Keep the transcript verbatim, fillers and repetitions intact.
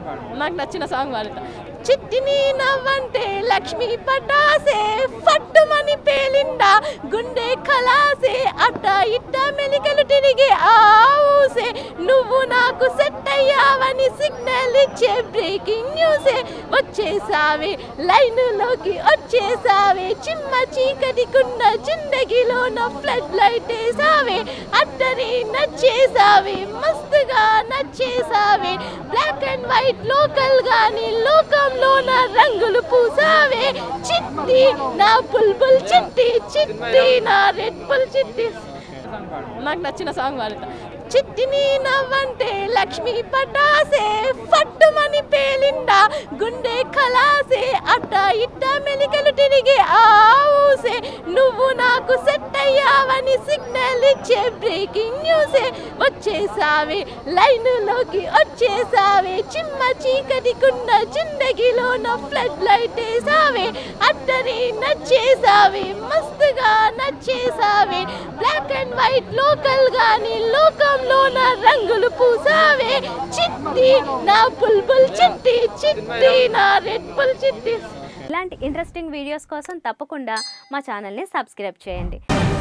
నాకు నచ్చిన సాంగ్ పాడుతా. చిట్టిని నవ్వంటే లక్ష్మీ పటాసే ఫట్టుమని పేలిండా గుండె ఖలాసే అట్ట ఇట్ట మెలికలు తిరిగే ఆవుసే నువ్వు నాకు సెట్ అయ్యావని సిగ్నల్ ఇచ్చే బ్రేకింగ్ న్యూసే వచ్చేసావే లైన్లోకి వచ్చేసావే చిమ్మ చీకటికున్న జిందగీలోన ఫ్లడ్ లైట్ వేసావే అట్టని నచ్చేసావే మస్తుగా నచ్చేసావే బ్లాక్ అండ్ వైట్ లోకల్ గాని లోకంలోన రంగులు పూసావే చిట్టి నా బుల్బుల్ చిట్టి చిట్టి నా రెడ్ బుల్ చిట్టి నాకు నచ్చిన సాంగ్ పాడుతా. చిట్టిని నవ్వంటే లక్ష్మీ పటాసే ఫట్టుమని పేలిండా గుండె ఖలాసే అట్ట ఇట్ట మెలికలు తిరిగే ఆవుసే నువ్వు నాకు సెట్ అయ్యావని సిగ్నల్ ఇచ్చే బ్రేకింగ్ న్యూసే వచ్చేసావే లైన్లోకి వచ్చేసావే చిమ్మ చీకటికున్న జిందగీలోన ఫ్లడ్ లైట్ వేసావే అట్టని నచ్చేసావే మస్తుగా నచ్చేసావే బ్లాక్ అండ్ వైట్ లోకల్ గాని లోకంలోన రంగులు పూసావే చిట్టి నా బుల్బుల్ చిట్టి చిట్టి నా రెడ్ బుల్ చిట్టి. ఇలాంటి ఇంట్రెస్టింగ్ వీడియోస్ కోసం తప్పకుండా మా ఛానల్ని సబ్స్క్రైబ్ చేయండి.